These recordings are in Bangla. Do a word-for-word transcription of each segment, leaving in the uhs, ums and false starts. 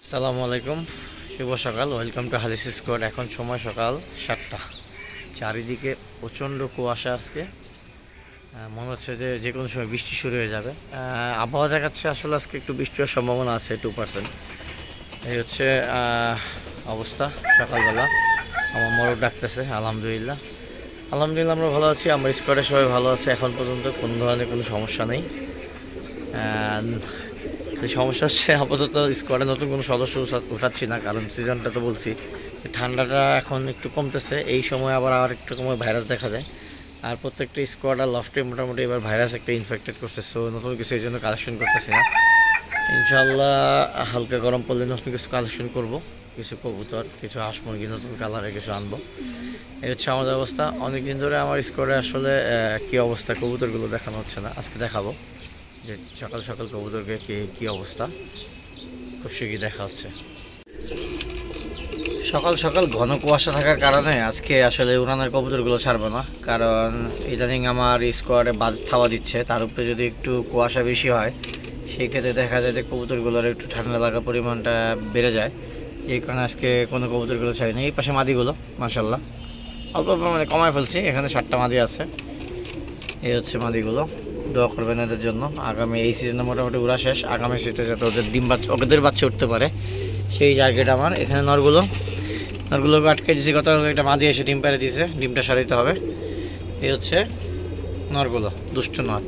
আসসালামু আলাইকুম, শুভ সকাল। Welcome to Halis squad. এখন সময় সকাল সাতটা। চারিদিকে প্রচণ্ড কুয়াশা আজকে। মনে হচ্ছে যে যে কোনো সময় বৃষ্টি শুরু হয়ে যাবে। আবহাওয়া দেখাচ্ছে আসলে আজকে একটু বৃষ্টি হওয়ার সম্ভাবনা আছে টু পার্সেন্ট। এই হচ্ছে অবস্থা সকালবেলা। আমার মরক ডাকতেছে। আলহামদুলিল্লাহ আলহামদুলিল্লাহ আমরা ভালো আছি। আমার স্কোয়াডে সবাই ভালো আছে। এখন পর্যন্ত কোনো ধরনের কোনো সমস্যা নেই। সমস্যা হচ্ছে আপাতত স্কোয়াডে নতুন কোনো সদস্য উঠাচ্ছি না, কারণ সিজনটা তো বলছি ঠান্ডাটা এখন একটু কমতেছে। এই সময় আবার আর একটু সময় ভাইরাস দেখা যায়, আর প্রত্যেকটা স্কোয়াড আর লফটে মোটামুটি এবার ভাইরাস একটা ইনফেক্টেড করছে। সো নতুন কিছু এই জন্য কালেকশন করতেছি না। ইনশাল্লাহ হালকা গরম পড়লে নতুন কিছু কালেকশন করব, কিছু কবুতর, কিছু হাঁস মুরগি নতুন কালারে কিছু আনবো। এই হচ্ছে আমাদের অবস্থা। অনেকদিন ধরে আমার স্কোয়াডে আসলে কী অবস্থা কবুতরগুলো দেখানো হচ্ছে না, আজকে দেখাবো যে সকাল সকাল কবুতরকে কি কি অবস্থা খুব শীঘ্রই দেখা হচ্ছে। সকাল সকাল ঘন কুয়াশা থাকার কারণে আজকে আসলে উড়ানের কবুতরগুলো ছাড়বো না, কারণ ইদানিং আমার স্কোয়াডে বাজ থাওয়া দিচ্ছে। তার উপরে যদি একটু কুয়াশা বেশি হয় সেই ক্ষেত্রে দেখা যায় যে কবুতরগুলোর একটু ঠান্ডা লাগার পরিমাণটা বেড়ে যায়। এই কারণে আজকে কোনো কবুতরগুলো ছাড়িনি। এই পাশে মাদিগুলো মাশাল্লাহ অল্প মানে কমায় ফেলছি, এখানে ষাটটা মাদি আছে। এই হচ্ছে মাদিগুলো, দোয়া করবেন এদের জন্য। আগামী এই সিজনে মোটামুটি উড়া শেষ, আগামী শীতে যাতে ওদের ডিম বাচ্চা ওদের বাচ্চা উঠতে পারে সেই টার্গেট আমার। এখানে নরগুলো নরগুলোকে আটকে দিয়েছি। গত একটা মাদি এসে ডিম পেড়ে দিয়েছে, ডিমটা সারাইতে হবে। এই হচ্ছে নরগুলো, দুষ্ট নর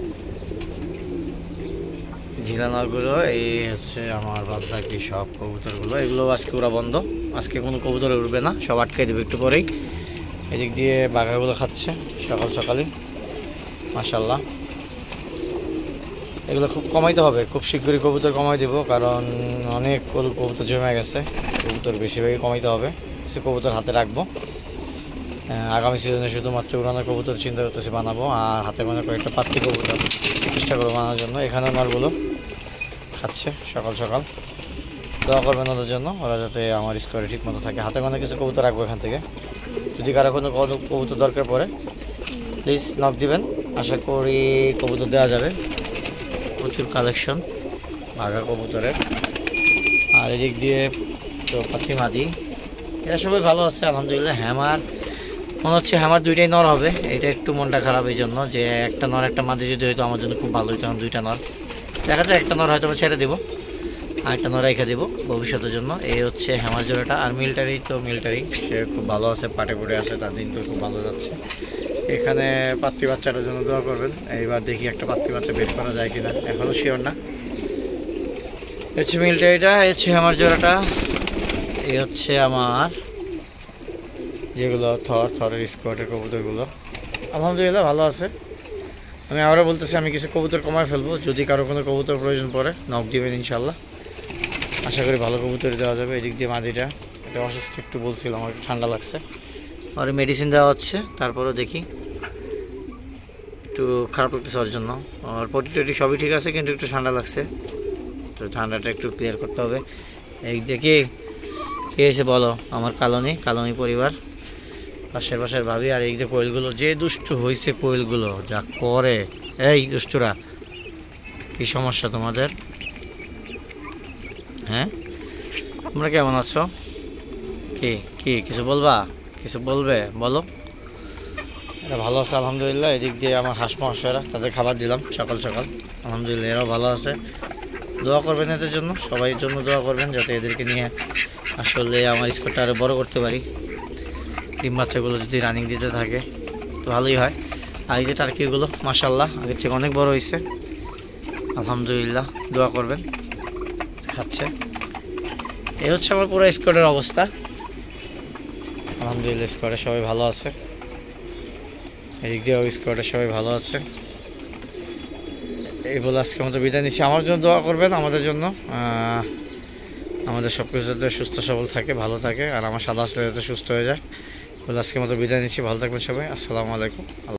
ঝিলা নরগুলো। এই হচ্ছে আমার বাদ বাকি সব কবুতরগুলো। এগুলো আজকে উড়া বন্ধ, আজকে কোনো কবুতর উড়বে না, সব আটকে দেবে একটু পরেই। এদিক দিয়ে বাঘাগুলো খাচ্ছে সকাল সকালে মাশাল্লাহ। এগুলো খুব কমাইতে হবে, খুব শীঘ্রই কবুতর কমাই দেব, কারণ অনেক কবুতর জমে গেছে। কবুতর বেশিরভাগই কমাইতে হবে, কিছু কবুতর হাতে রাখবো। আগামী সিজনে শুধুমাত্র উড়ানোর কবুতর চিন্তা করতেছি বানাবো, আর হাতে মনে কয়েকটা পাত্তি কবুতর চেষ্টা করবো বানানোর জন্য। এখানে নরগুলো খাচ্ছে সকাল সকাল, দোয়া করবেন ওদের জন্য, ওরা যাতে আমার স্কোয়ারে ঠিক মতো থাকে। হাতে মানে কিছু কবুতর রাখবো এখান থেকে। যদি কারো কোনো কবুতর দরকার পড়ে প্লিজ নক দিবেন, আশা করি কবুতর দেওয়া যাবে। প্রচুর কালেকশন বাঘা কবুতরের। আর এদিক দিয়ে তো পাখি মাদি, এরা সবাই ভালো আছে আলহামদুলিল্লাহ। হ্যামার মনে হচ্ছে হ্যামার দুইটাই নর হবে, এটা একটু মনটা খারাপ এই জন্য যে একটা নর একটা মাদি যদি হয়তো আমার জন্য খুব ভালো হইতো। এখন দুইটা নর দেখা যায়, একটা নর হয়তো ছেড়ে দেবো আর একটা নর রেখে দেবো ভবিষ্যতের জন্য। এই হচ্ছে হ্যামার জোড়াটা। আর মিলিটারি তো মিলিটারি সে খুব ভালো আছে, পাটে পুটে আছে, তার দিন তো খুব ভালো যাচ্ছে। এখানে পাত্তি বাচ্চাটার জন্য দোয়া করবেন। এইবার দেখি একটা পাত্তি বাচ্চা বের করা যায় কিনা, এখনও শিওর না। হচ্ছে মিলিটারিটা, এই হচ্ছে আমার জোড়াটা। এই হচ্ছে আমার যেগুলো থর থরের স্কোয়াডের কবুতরগুলো আলহামদুলিল্লাহ ভালো আছে। আমি আবারও বলতেছি আমি কিছু কবুতর কমায় ফেলবো, যদি কারো কোনো কবুতর প্রয়োজন পড়ে নক দিবেন ইনশাল্লাহ। আশা করি ভালো কবুতর দেওয়া যাবে। এদিক দিয়ে মাদিটা এটা অসুস্থ একটু বলছিলাম, আমার ঠান্ডা লাগছে, আর মেডিসিন দেওয়া হচ্ছে। তারপরেও দেখি একটু খারাপ লাগতেছে ওর জন্য। আর পটি টটি সবই ঠিক আছে, কিন্তু একটু ঠান্ডা লাগছে, তো ঠান্ডাটা একটু ক্লিয়ার করতে হবে। এই দেখি কে এসে বলো, আমার কালনি কালনি পরিবার, পাশের পাশের ভাবি। আর এই যে কোয়েলগুলো যে দুষ্টু হয়েছে, কোয়েলগুলো যা করে। এই দুষ্টুরা, কি সমস্যা তোমাদের? হ্যাঁ তোমরা কেমন আছো? কি কি কিছু বলবা, কিছু বলবে বলো। এরা ভালো আছে আলহামদুলিল্লাহ। এদিক দিয়ে আমার হাঁস মহাশয়রা, তাদের খাবার দিলাম সকাল সকাল আলহামদুলিল্লাহ, এরাও ভালো আছে। দোয়া করবেন এদের জন্য, সবাই জন্য দোয়া করবেন, যাতে এদেরকে নিয়ে আসলে আমার স্কোয়াডটা আরও বড়ো করতে পারি। ডিম বাচ্চাগুলো যদি রানিং দিতে থাকে তো ভালোই হয়। আর এই যে টার্কিগুলো মাশাল্লাহ আগের থেকে অনেক বড় হয়েছে আলহামদুলিল্লাহ, দোয়া করবেন। খাচ্ছে। এই হচ্ছে আমার পুরো স্কোয়াডের অবস্থা আলহামদুলিল্লাহ। স্কোয়াডের সবাই ভালো আছে, এদিক দিয়েও স্কোয়াডের সবাই ভালো আছে। এই বলে আজকের মতো বিদায় নিচ্ছি। আমার জন্য দোয়া করবেন, আমাদের জন্য, আমাদের সব কিছু যাতে সুস্থ সবল থাকে, ভালো থাকে, আর আমার সাদা আসলে যাতে সুস্থ হয়ে যায়। বলে আজকের মতো বিদায় নিচ্ছি। ভালো থাকবেন সবাই। আসসালামু আলাইকুম।